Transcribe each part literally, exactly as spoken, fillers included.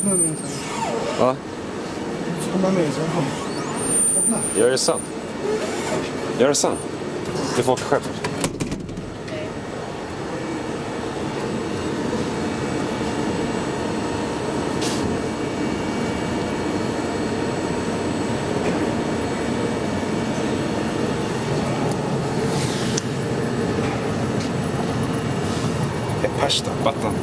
Öppna den sen. Va? Komma med sen. Öppna. Gör det sen. Gör det sen. Du får åka själv. Pasta, vatten.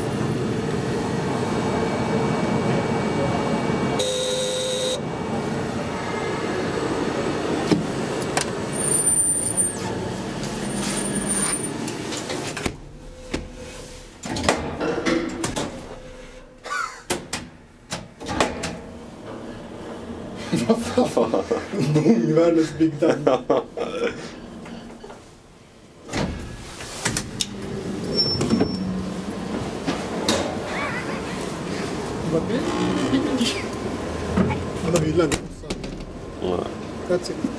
Vad fan? Boom, världens Big Time. Vad är det? Han har hyllan. That's it.